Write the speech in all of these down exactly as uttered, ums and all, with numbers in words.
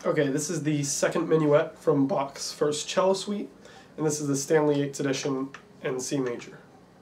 Okay, this is the second Menuet from Bach's first cello suite, and this is the Stanley Yates edition in C major.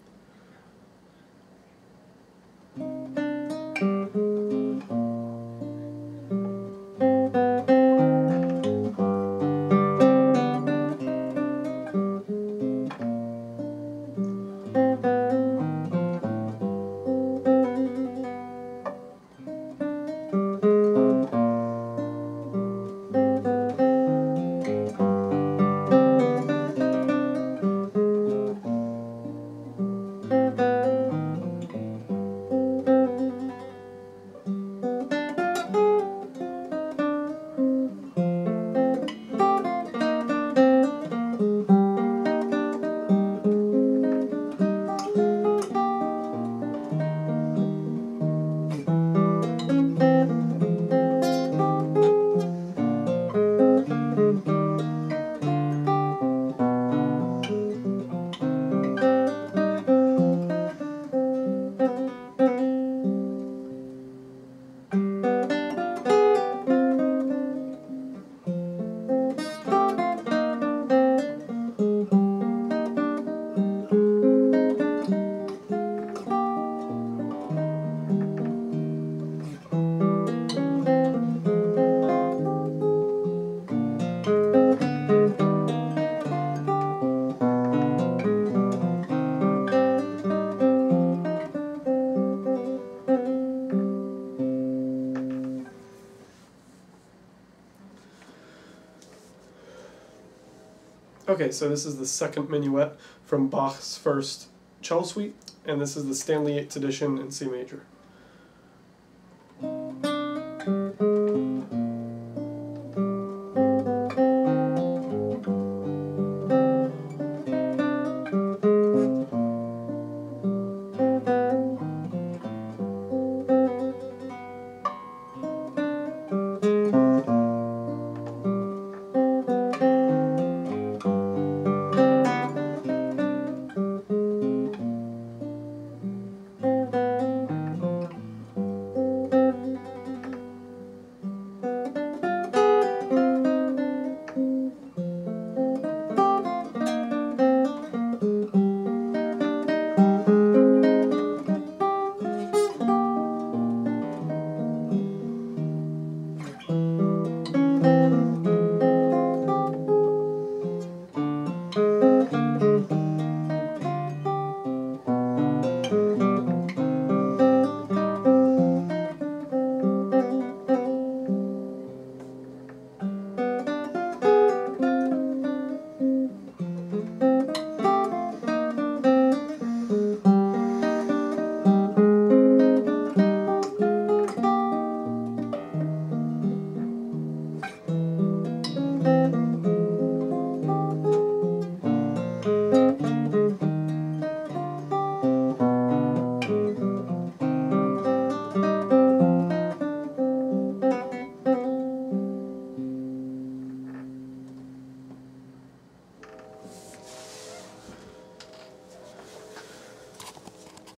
Okay, so this is the second Menuet from Bach's first cello suite, and this is the Stanley Yates edition in C major.